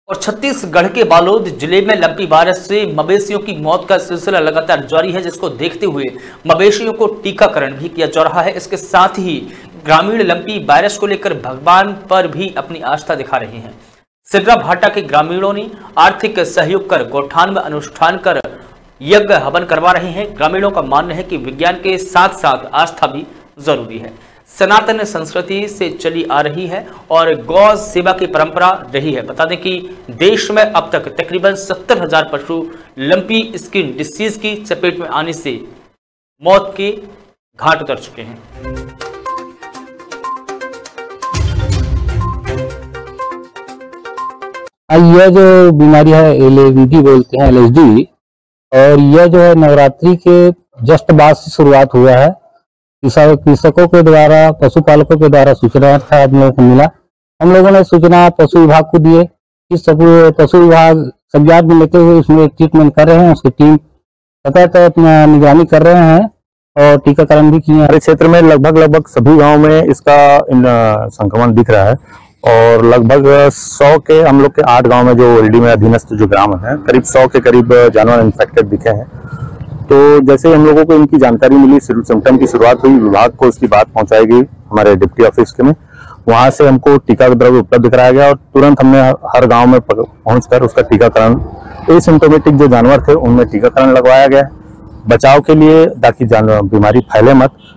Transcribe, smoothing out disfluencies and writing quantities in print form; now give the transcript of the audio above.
और छत्तीसगढ़ के बालोद जिले में लंपी वायरस से मवेशियों की मौत का सिलसिला लगातार जारी है, जिसको देखते हुए मवेशियों को टीकाकरण भी किया जा रहा है। इसके साथ ही ग्रामीण लंपी वायरस को लेकर भगवान पर भी अपनी आस्था दिखा रहे हैं। सिर्रा भाटा के ग्रामीणों ने आर्थिक सहयोग कर गौठान में अनुष्ठान कर यज्ञ हवन करवा रहे हैं। ग्रामीणों का मानना है कि विज्ञान के साथ साथ आस्था भी जरूरी है। सनातन संस्कृति से चली आ रही है और गौ सेवा की परंपरा रही है। बता दें कि देश में अब तक तकरीबन 70,000 पशु लंपी स्किन डिसीज की चपेट में आने से मौत के घाट उतर चुके हैं। यह जो बीमारी है LAVD बोलते हैं, LSD, और यह जो है नवरात्रि के जस्ट बाद से शुरुआत हुआ है। कृषकों के द्वारा, पशुपालकों के द्वारा सूचना था हम लोगों को मिला। हम लोगों ने सूचना पशु विभाग को दिए। इस पशु विभाग संज्ञान में लेते हुए इसमें ट्रीटमेंट कर रहे हैं। उसकी टीम सतत अपना निगरानी कर रहे हैं और टीकाकरण भी किए हैं। हमारे क्षेत्र में लगभग सभी गांव में इसका संक्रमण दिख रहा है और लगभग 100 के हम लोग के 8 गांव में जो LD में अधीनस्थ जो ग्राम है, करीब 100 के करीब जानवर इन्फेक्टेड दिखे हैं। तो जैसे ही हम लोगों को इनकी जानकारी मिली, सिम्टम की शुरुआत हुई, विभाग को इसकी बात पहुंचाई गई हमारे डिप्टी ऑफिस के में। वहां से हमको टीका द्रव्य उपलब्ध कराया गया और तुरंत हमने हर गांव में पहुंचकर उसका टीकाकरण, एसिम्टोमेटिक जो जानवर थे उनमें टीकाकरण लगवाया गया बचाव के लिए, ताकि बीमारी फैले मत।